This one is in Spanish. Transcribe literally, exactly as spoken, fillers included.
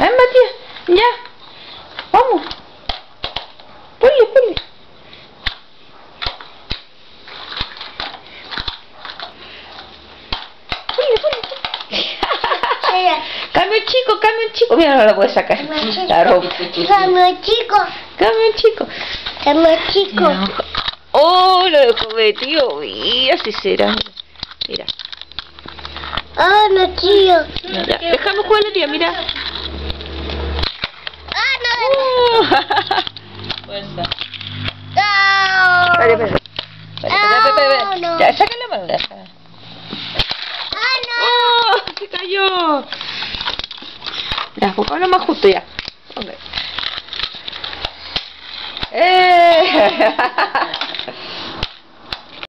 ver, Matías, ya. Vamos. Ponle, ponle. Ponle, ponle. Camión chico, camión chico. Mira, no lo puedes sacar. La ropa. Camión chico. Camión chico. Camión chico. Oh, lo dejó metido. Mira, así será. Mira. Ah, no, tío. Mira. Déjame jugar la tía, mira. Ah, no. Oh. Fuerza. No. Espera, espera. Espera, espera, espera, espera. No. Ya, saca la mano. Saca. Ah, no. ¡Oh! ¡Se cayó! Ya, pongámoslo más justo ya. Okay. ¡Eh!